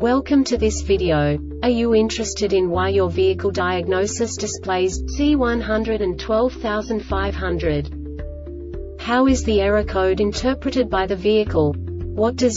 Welcome to this video. Are you interested in why your vehicle diagnosis displays C112500? How is the error code interpreted by the vehicle? What does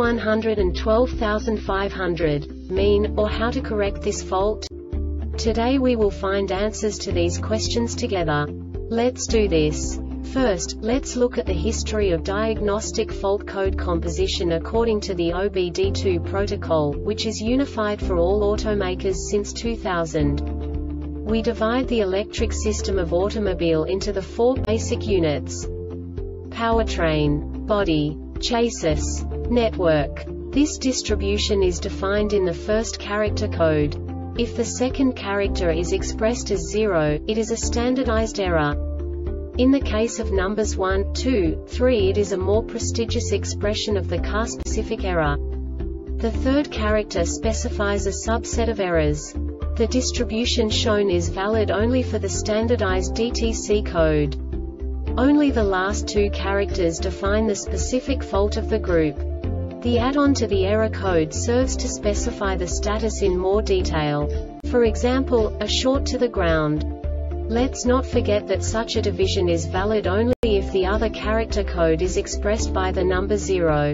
C112500 mean, or how to correct this fault? Today we will find answers to these questions together. Let's do this. First, let's look at the history of diagnostic fault code composition according to the OBD2 protocol, which is unified for all automakers since 2000. We divide the electric system of automobile into the four basic units: powertrain, body, chassis, network. This distribution is defined in the first character code. If the second character is expressed as 0, it is a standardized error. In the case of numbers 1, 2, 3, it is a more prestigious expression of the car-specific error. The third character specifies a subset of errors. The distribution shown is valid only for the standardized DTC code. Only the last two characters define the specific fault of the group. The add-on to the error code serves to specify the status in more detail. For example, a short to the ground. Let's not forget that such a division is valid only if the other character code is expressed by the number 0.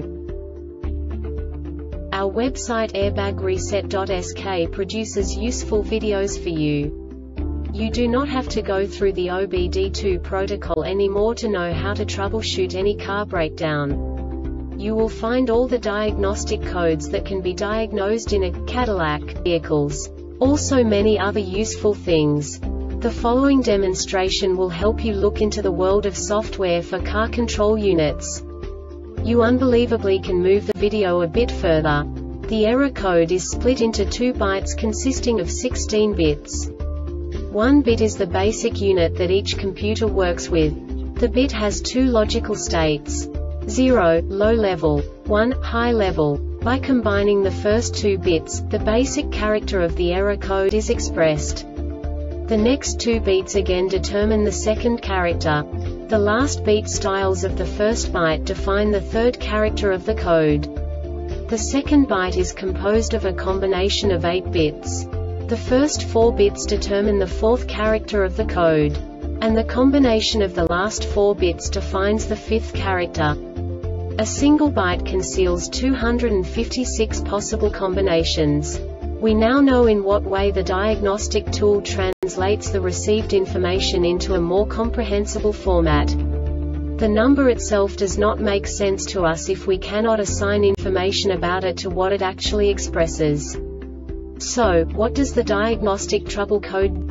Our website airbagreset.sk produces useful videos for you. You do not have to go through the OBD2 protocol anymore to know how to troubleshoot any car breakdown. You will find all the diagnostic codes that can be diagnosed in a Cadillac vehicles. Also many other useful things. The following demonstration will help you look into the world of software for car control units. You unbelievably can move the video a bit further. The error code is split into 2 bytes consisting of 16 bits. 1 bit is the basic unit that each computer works with. The bit has 2 logical states: 0, low level, 1, high level. By combining the first 2 bits, the basic character of the error code is expressed. The next 2 beats again determine the second character. The last beat styles of the first byte define the third character of the code. The second byte is composed of a combination of 8 bits. The first 4 bits determine the fourth character of the code. And the combination of the last 4 bits defines the fifth character. A single byte conceals 256 possible combinations. We now know in what way the diagnostic tool translates the received information into a more comprehensible format. The number itself does not make sense to us if we cannot assign information about it to what it actually expresses. So, what does the diagnostic trouble code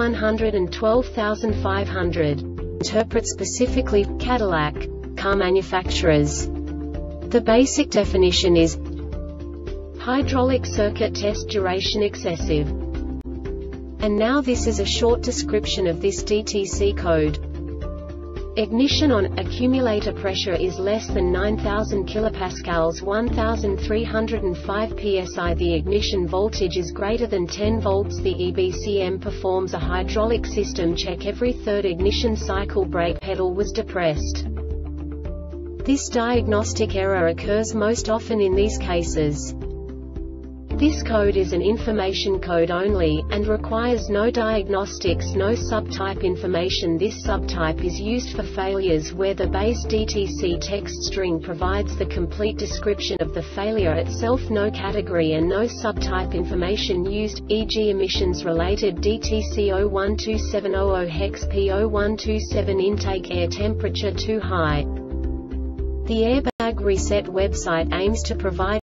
C112500 interpret specifically for Cadillac car manufacturers? The basic definition is hydraulic circuit test duration excessive. And now this is a short description of this DTC code. Ignition on, accumulator pressure is less than 9000 kilopascals 1305 psi. The ignition voltage is greater than 10 volts. The EBCM performs a hydraulic system check every third ignition cycle. Brake pedal was depressed. This diagnostic error occurs most often in these cases. This code is an information code only, and requires no diagnostics, no subtype information. This subtype is used for failures where the base DTC text string provides the complete description of the failure itself. No category and no subtype information used, e.g. emissions-related DTC 012700 hex P0127 intake air temperature too high. The Airbag Reset website aims to provide